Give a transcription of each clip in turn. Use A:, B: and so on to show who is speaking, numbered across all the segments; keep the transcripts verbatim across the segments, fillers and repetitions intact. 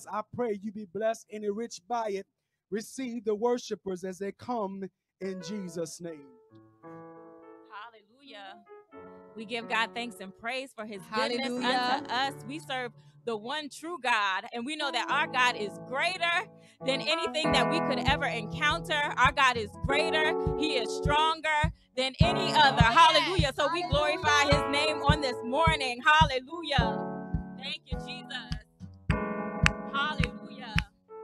A: blessed. I pray you be blessed and enriched by it. Receive the worshipers as they come in Jesus' name.
B: Hallelujah. We give God thanks and praise for his
C: Hallelujah.
B: goodness unto us. We serve the one true God, and we know that our God is greater than anything that we could ever encounter. Our God is greater. He is stronger than any other. Hallelujah. So we glorify his name on this morning. Hallelujah. Thank you, Jesus. Hallelujah.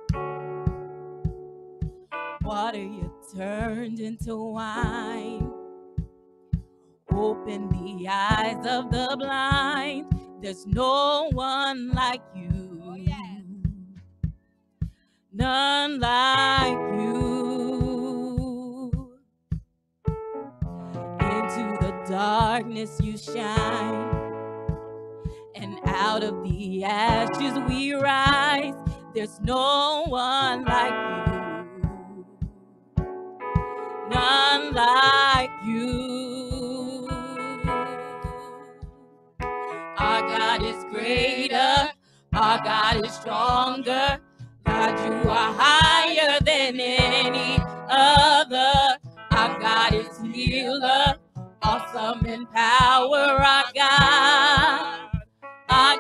B: Water you turned into wine. Open the eyes of the blind. There's no one like you.
C: Oh, yes.
B: None like you. Into the darkness you shine, and out of the ashes we rise. There's no one like you. None like you. Our God is greater. Our God is stronger. God, you are higher than any other. Our God is healer, awesome in power. Our God, our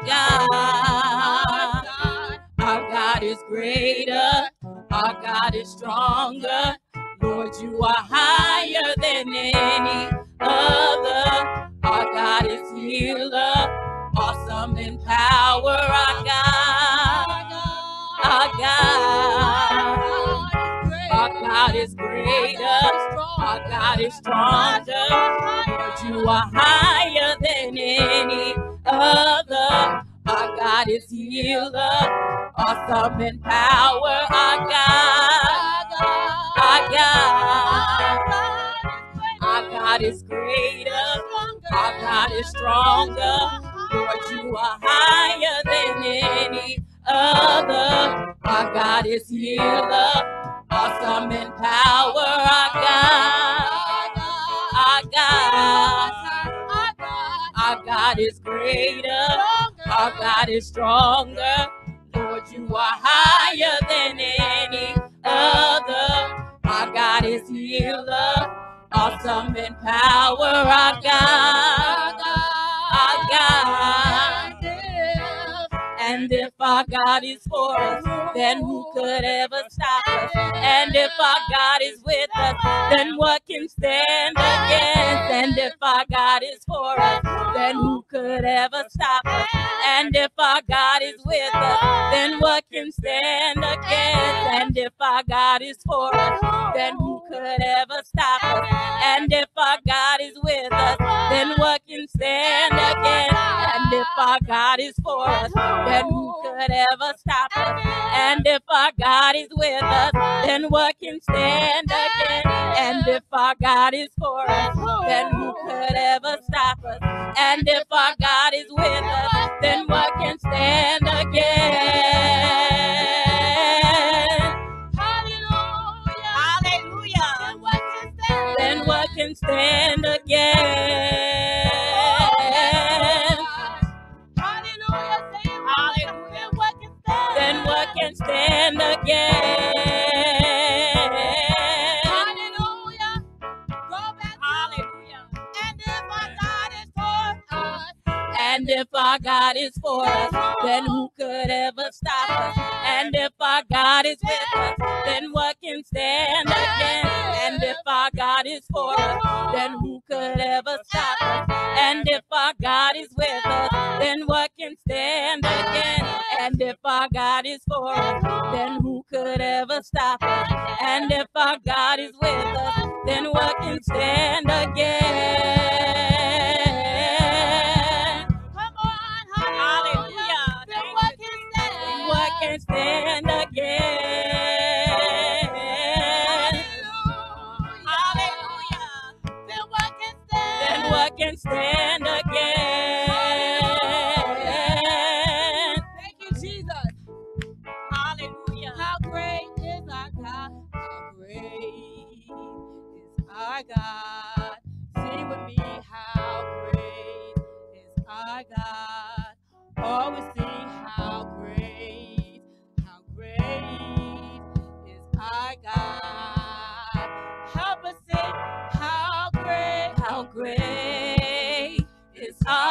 B: God, our God is greater. Our God is stronger. Lord, you are higher than any other. Our God is healer, awesome in power. Our God, our God, our God is greater. Our God is stronger. Lord, you are higher than any other. Our God is healer, awesome in power. Our God, our God, our God is greater. Our God is stronger. Lord, you are higher than any other. Our God is healer, awesome in power. Our God, our God, our God is greater. Our God is stronger. Lord, you are higher than any other. Our God is healer, awesome in power. Our God, our God. And if our God is for us, then who could ever stop us? And if our God is with us, then what can stand against? And if our God is for us, then who could ever stop us? And if our God is with us, then what can stand against? And if our God is for us, then who could ever stop us? And if our God is with us, then what can stand against? And if our God is for us, then who could ever stop us? And if our God is with us, then what can stand against? And if our God is for us, then who could ever stop us? And if our God is with us, then what can stand against? Hallelujah. Hallelujah. Then what can stand against? Then what can stand again? Hallelujah. Go back. Hallelujah. And if our God is for us, and if our God is for us, then who could ever stop us? And if our God is with us, then what can stand again? And if our God is for us, then who could ever stop us? And if our God is with us, then what can stand again? And if our God is for us, then who could ever stop us? And if our God is with us, then what can stand again? Come on, hallelujah. Then what can stand? Then what can stand again? Hallelujah. Then what can stand? Then what can stand again? Thank you, Jesus. Hallelujah. How great is our God? How great is our God? Sing with me, how great is our God? Oh, we sing, how great,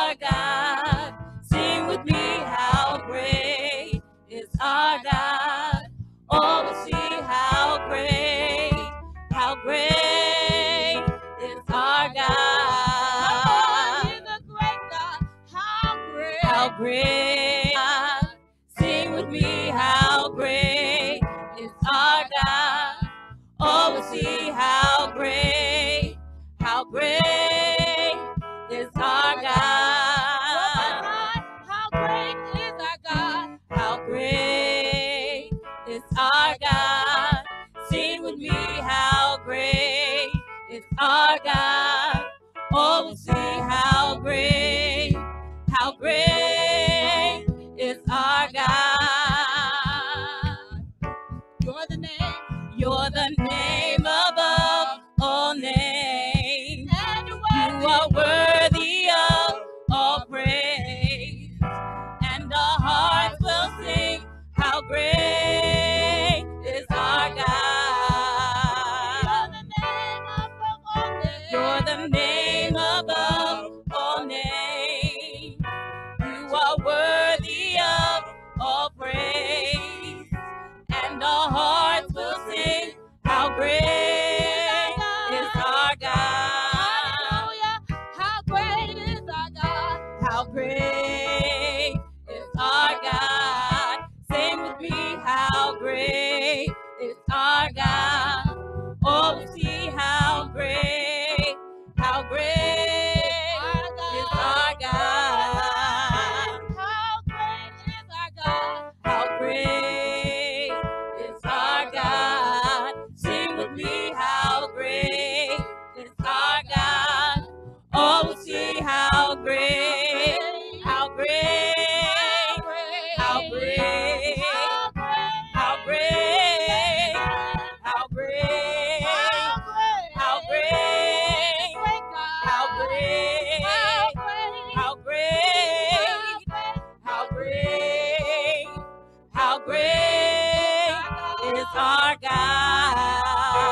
B: our God. Sing with me, how great is our God. Oh, we'll see how great, how great is our God. He's a great God. How great, how great. Sing with me, how great is our God. Oh, we'll see how great, how great is our God. How great is our God. How great is our God. Sing with me, how great is our God. Oh, we'll see how great, how great is our God. You're the name, you're the name above all names. And you are worthy of all praise. And our hearts will sing, how great is our God. You're the name above all names. You are worthy of all praise. And our hearts will sing, how great is our God. Hallelujah. How great is our God. How great is our God. Sing with me, how great is our God. Oh, we see how great, how great is our God. How great is our God. How great is our God. Sing with me, how great is our God. Oh, we'll see how great, how great, how great, how great, how great, how great, how great, how great, how great, how great is our God.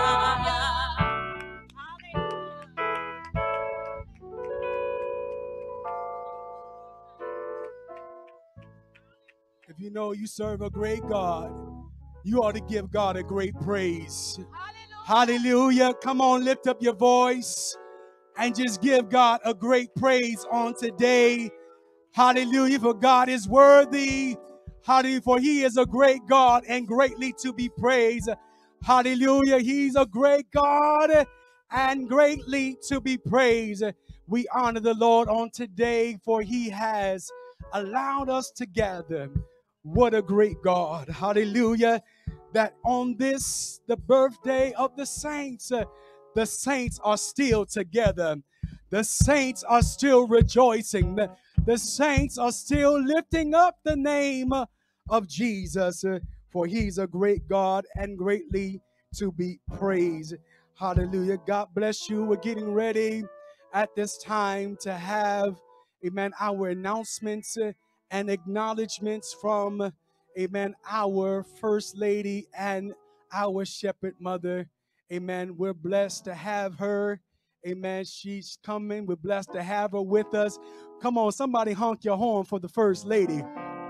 A: If you know you serve a great God, you ought to give God a great praise. Hallelujah. Hallelujah. Come on, lift up your voice and just give God a great praise on today. Hallelujah, for God is worthy. Hallelujah, for he is a great God and greatly to be praised. Hallelujah, he's a great God and greatly to be praised. We honor the Lord on today, for he has allowed us to gather. What a great God. Hallelujah, that on this, the birthday of the saints, uh, the saints are still together. The saints are still rejoicing. The, the saints are still lifting up the name of Jesus, uh, for he's a great God and greatly to be praised. Hallelujah. God bless you. We're getting ready at this time to have, amen, our announcements uh, and acknowledgments from, amen, our First Lady and our Shepherd Mother. Amen. We're blessed to have her. Amen. She's coming. We're blessed to have her with us. Come on, somebody honk your horn for the First Lady.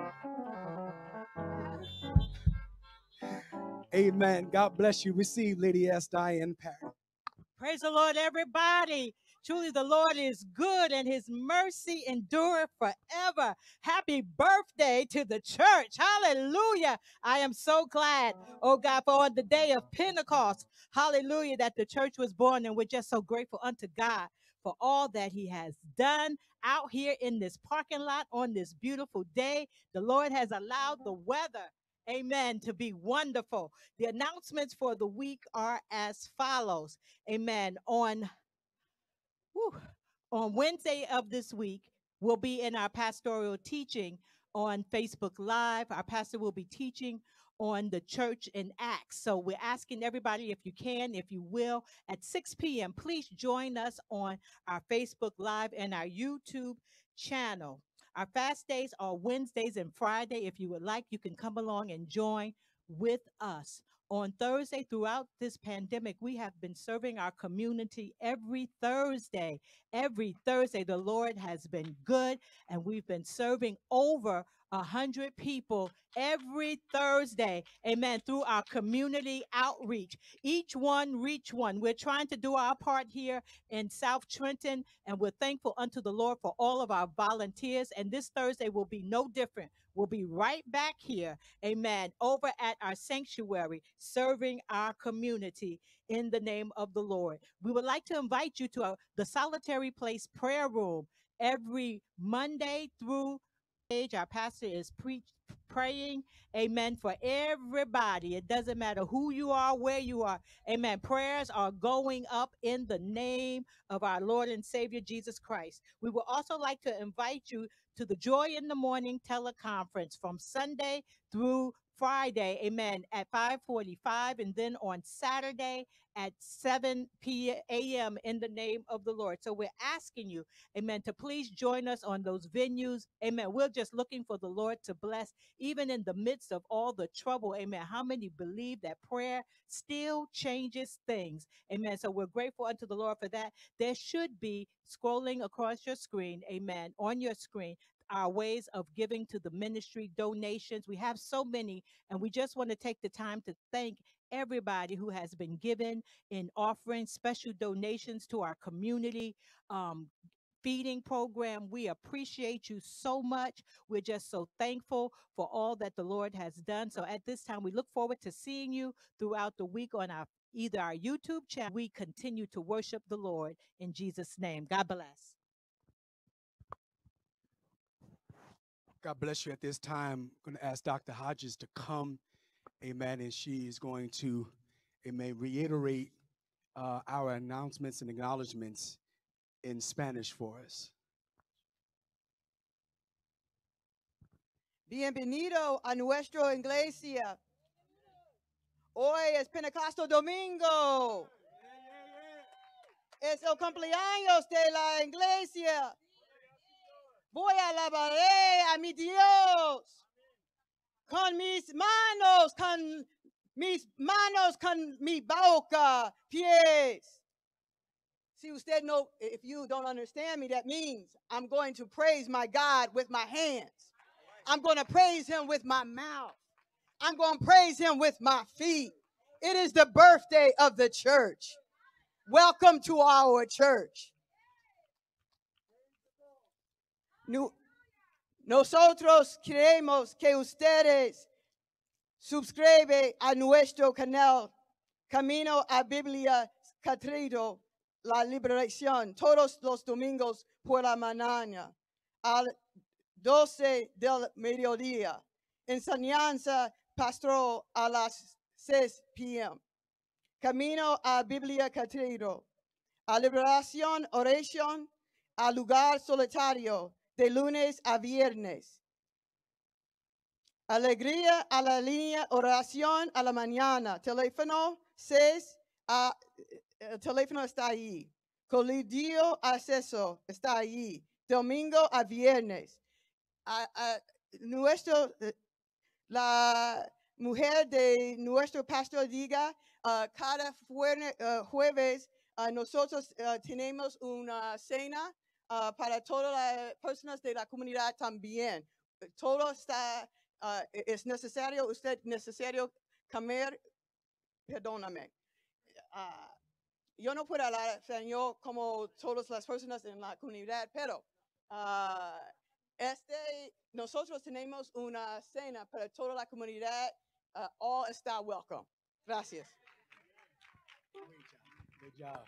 A: Amen. God bless you. Receive Lady S. Diane Parry.
C: Praise the Lord, everybody. Truly, the Lord is good and his mercy endureth forever. Happy birthday to the church. Hallelujah. I am so glad, oh God, for on the day of Pentecost, hallelujah, that the church was born. And we're just so grateful unto God for all that he has done out here in this parking lot on this beautiful day. The Lord has allowed the weather, amen, to be wonderful. The announcements for the week are as follows. Amen. On whew, on Wednesday of this week, we'll be in our pastoral teaching on Facebook Live. Our pastor will be teaching on the church in Acts. So we're asking everybody, if you can, if you will, at six p.m., please join us on our Facebook Live and our YouTube channel. Our fast days are Wednesdays and Friday. If you would like, you can come along and join with us on Thursday throughout this pandemic, we have been serving our community every Thursday. Every Thursday, the Lord has been good, and we've been serving over a hundred people every Thursday. Amen. Through our community outreach. Each one reach one. We're trying to do our part here in South Trenton, and we're thankful unto the Lord for all of our volunteers. And this Thursday will be no different. We'll be right back here, amen, over at our sanctuary, serving our community in the name of the Lord. We would like to invite you to uh, the Solitary Place prayer room every Monday through age. Our pastor is preach, praying, amen, for everybody. It doesn't matter who you are, where you are, amen. Prayers are going up in the name of our Lord and Savior Jesus Christ. We would also like to invite you to the Joy in the Morning teleconference from Sunday through Friday, amen, at five forty-five, and then on Saturday at seven p m in the name of the Lord. So we're asking you, amen, to please join us on those venues, amen. We're just looking for the Lord to bless, even in the midst of all the trouble, amen. How many believe that prayer still changes things, amen? So we're grateful unto the Lord for that. There should be, scrolling across your screen, amen, on your screen, our ways of giving to the ministry, donations. We have so many, and we just want to take the time to thank everybody who has been given in offering special donations to our community um, feeding program. We appreciate you so much. We're just so thankful for all that the Lord has done. So at this time, we look forward to seeing you throughout the week on our either our YouTube channel. We continue to worship the Lord in Jesus' name. God bless.
A: God bless you. At this time, I'm going to ask Doctor Hodges to come, amen, and she is going to, amen, reiterate uh, our announcements and acknowledgments in Spanish for us.
D: Bienvenido a nuestra iglesia. Hoy es Pentecost domingo. Es el cumpleaños de la iglesia. Voy a alabar a mi Dios con mis manos, con mis manos, con mi boca, pies. See, usted know, if you don't understand me, that means I'm going to praise my God with my hands. I'm going to praise him with my mouth. I'm going to praise him with my feet. It is the birthday of the church. Welcome to our church. Nosotros queremos que ustedes suscriban a nuestro canal Camino a Biblia Cathedral, la liberación, todos los domingos por la mañana, a las doce del mediodía. Enseñanza pastoral a las seis p m Camino a Biblia Cathedral, a liberación, oración, a lugar solitario, de lunes a viernes. Alegría a la línea, oración a la mañana. Teléfono seis, a, el teléfono está ahí. Colidio acceso está ahí. Domingo a viernes. A, a, nuestro, la mujer de nuestro pastor diga, uh, cada fuerne, uh, jueves uh, nosotros uh, tenemos una cena uh, para todas las personas de la comunidad también. Todo está, uh, es necesario, usted necesario comer, perdóname. Uh, yo no puedo hablar español como todas las personas en la comunidad, pero uh, este, nosotros tenemos una cena para toda la comunidad. Uh, all está welcome. Gracias.
A: Good job.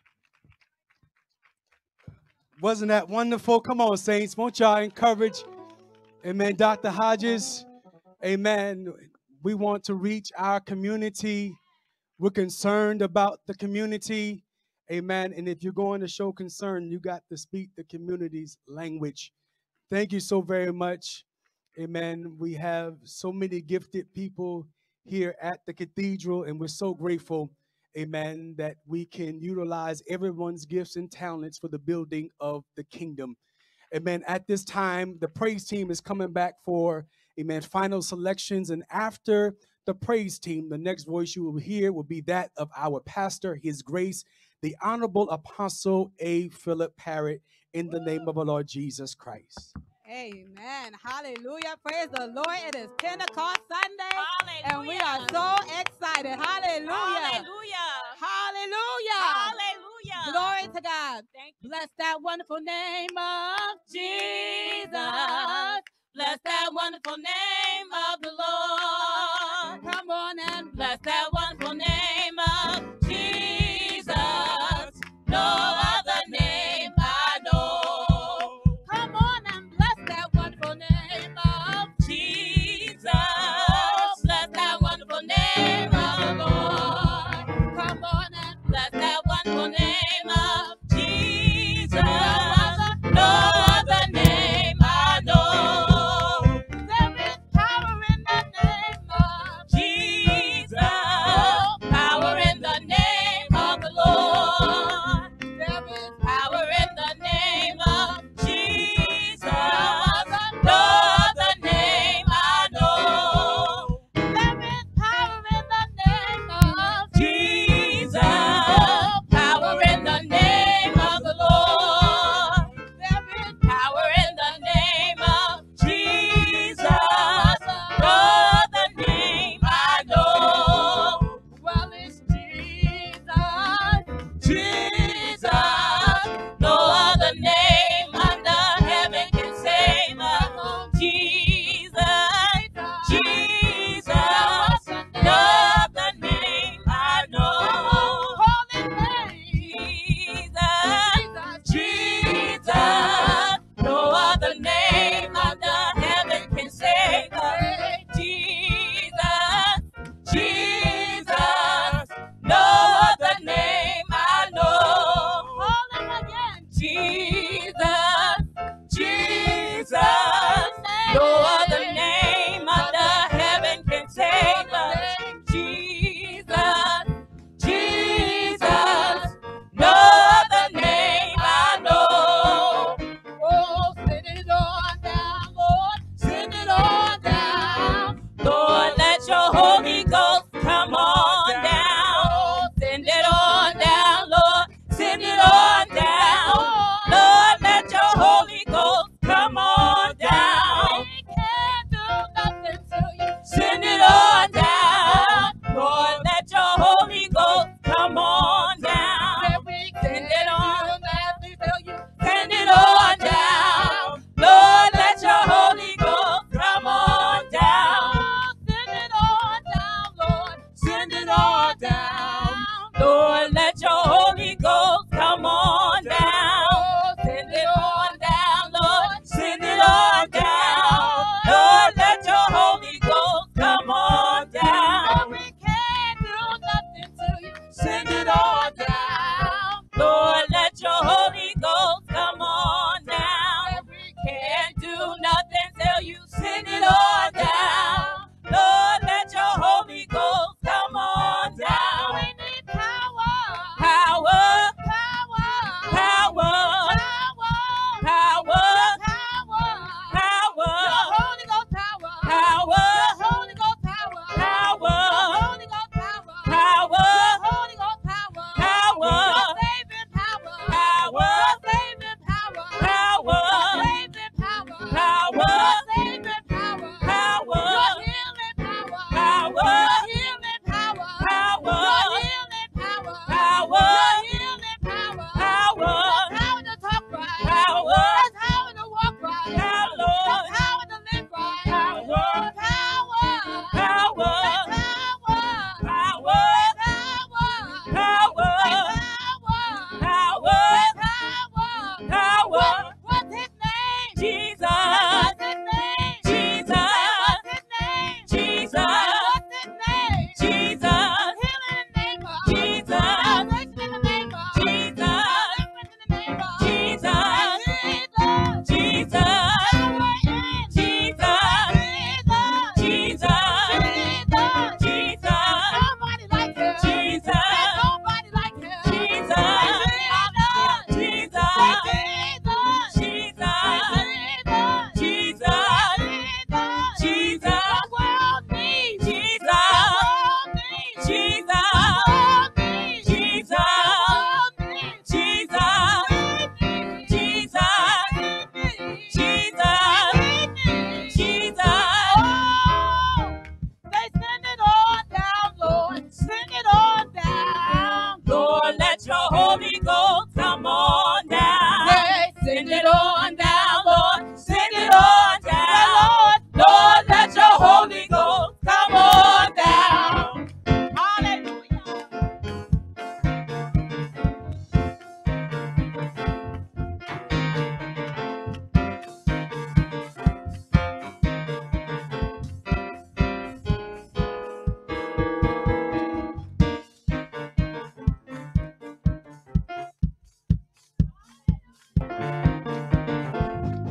A: Wasn't that wonderful? Come on, saints. Won't y'all encourage, amen, Doctor Hodges? Amen. We want to reach our community. We're concerned about the community. Amen. And if you're going to show concern, you got to speak the community's language. Thank you so very much. Amen. We have so many gifted people here at the cathedral, and we're so grateful, amen, that we can utilize everyone's gifts and talents for the building of the kingdom. Amen. At this time, the praise team is coming back for, amen, final selections. And after the the praise team, the next voice you will hear will be that of our pastor, His Grace, the Honorable Apostle A. Philip Parrott, in the name of our Lord Jesus Christ.
C: Amen. Hallelujah. Praise the Lord. It is Pentecost Sunday.
B: Hallelujah.
C: And we are so excited. Hallelujah.
B: Hallelujah.
C: Hallelujah.
B: Hallelujah.
C: Glory to God.
B: Thank you.
C: Bless that wonderful name of
B: Jesus. Bless that wonderful name of the Lord.
C: Come on and
B: Bless that wonderful name of Jesus. No other name I know.
C: come on and bless that wonderful name of
B: Jesus. Bless that wonderful name of the Lord.
C: Come on and
B: Bless that wonderful name of Jesus. No other name I know.
C: there is power in the name of
B: Jesus.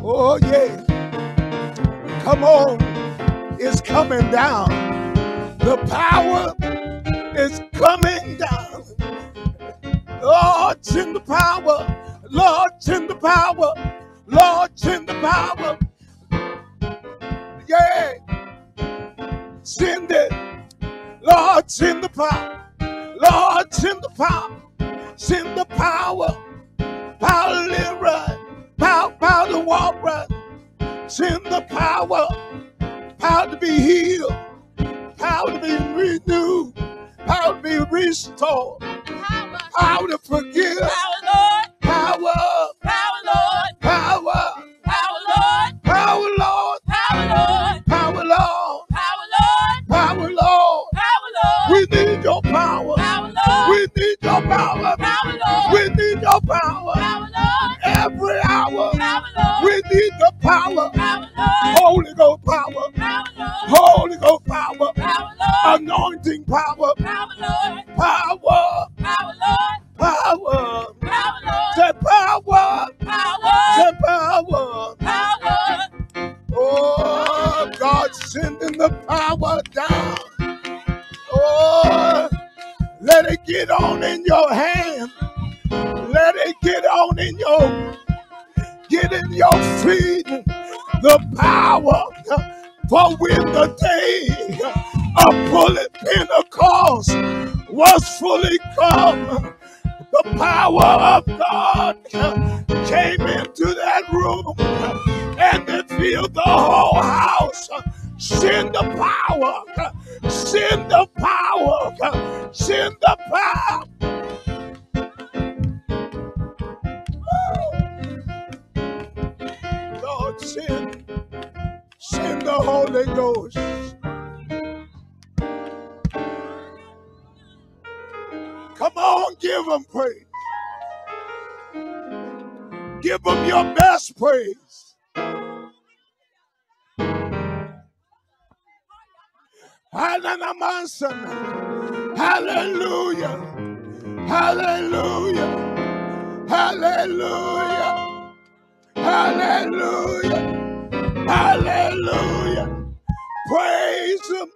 E: Oh, yeah. Come on. It's coming down. The power is coming down. Lord, send the power. Lord, send the power. Lord, send the power. Yeah. Send it. Lord, send the power. Lord, send the power. Send the power. Power to live right. Power, power to walk right. Send the power. Power to be healed. Power to be renewed. Power to be restored.
B: Power.
E: Power to forgive.
B: Power, Lord.
E: Power.
B: Power, Lord.
E: Power.
B: Power, Lord.
E: Power, Lord.
B: Power, Lord.
E: Power, Lord.
B: Power, Lord.
E: Power, Lord.
B: Power, Lord.
E: We need your power.
B: Power, Lord.
E: We need your power.
B: Power, Lord.
E: We need your power.
B: Power, Lord.
E: Every hour.
B: Power, Lord.
E: We need the power.
B: Power, Lord.
E: Holy Ghost power.
B: Power, Lord.
E: Holy Ghost power.
B: Power, Lord.
E: Anointing power.
B: Power, Lord.
E: Power.
B: Power, Lord.
E: Power.
B: Power, Lord.
E: Say power.
B: Power.
E: Say power.
B: Power.
E: Oh, God sending the power down. Oh, let it get on in your hand. Let it get on in your, get in your feet. The power for when the day of bullet Pentecost was fully come. The power of God came into that room and it filled the whole house. Send the power. Send the power. Send the power. Lord, send, send the Holy Ghost. Come on, give them praise. Give them your best praise. Hallelujah. Hallelujah. Hallelujah. Hallelujah. Hallelujah. Praise him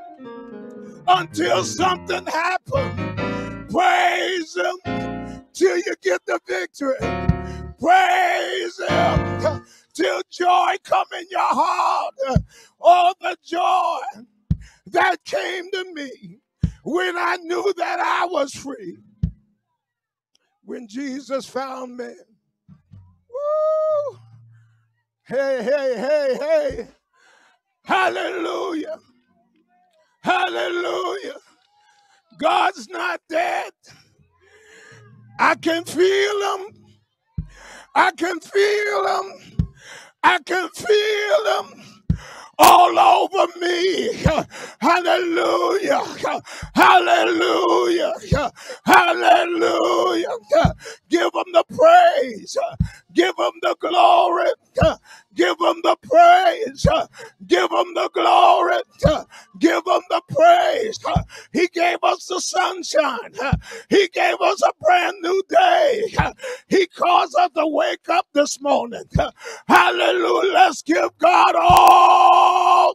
E: until something happens. Praise him till you get the victory. Praise him till joy come in your heart. Oh, the joy that came to me when I knew that I was free. When Jesus found me. Woo! Hey, hey, hey, hey. Hallelujah. Hallelujah. God's not dead. I can feel him. I can feel him. I can feel him all over me. Hallelujah. Hallelujah. Hallelujah. Give him the praise. Give him the glory. Give him the praise. Give him the glory. Give him the praise. He gave us the sunshine. He gave us a brand new day. He caused us to wake up this morning. Hallelujah. Let's give God all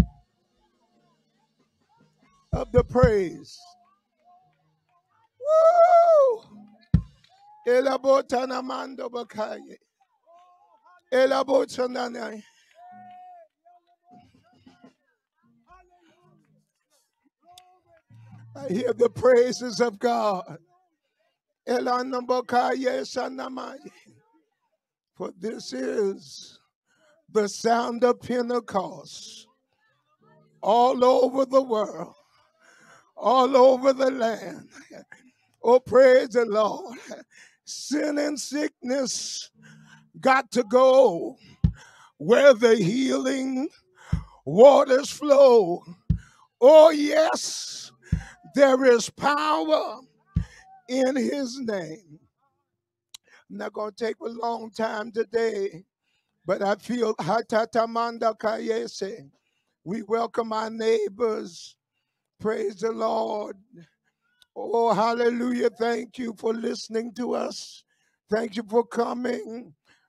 E: of the praise. Woo! Elabotanamando bakaye. Elabotananai. I hear the praises of God. Elanambakaye sanamai. For this is the sound of Pentecost all over the world, all over the land. Oh, praise the Lord. Sin and sickness got to go where the healing waters flow. Oh, yes, there is power in his name. I'm not going to take a long time today, but I feel hatatamanda kayese. We welcome our neighbors. Praise the Lord. Oh, hallelujah. Thank you for listening to us. Thank you for coming.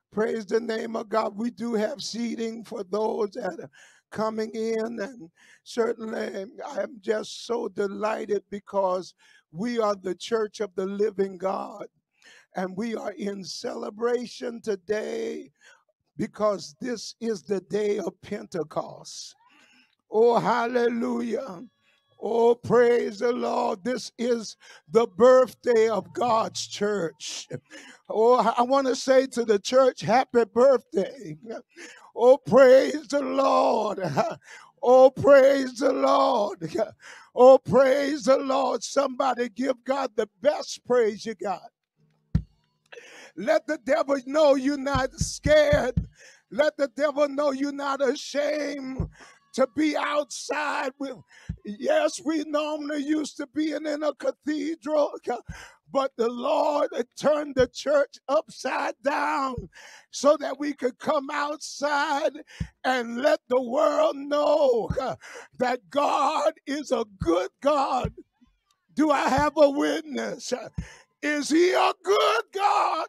E: Praise the name of God. We do have seating for those that are coming in, and certainly I am just so delighted because we are the church of the living God, and we are in celebration today because this is the day of Pentecost. Oh, hallelujah. Oh, praise the Lord. This is the birthday of God's church. Oh, I want to say to the church, happy birthday. Oh, praise the Lord. Oh, praise the Lord. Oh, praise the Lord. Somebody give God the best praise you got. Let the devil know you're not scared. Let the devil know you're not ashamed to be outside. With, yes, we normally used to be in, in a cathedral, but the Lord turned the church upside down so that we could come outside and let the world know that God is a good God. Do I have a witness? Is he a good God?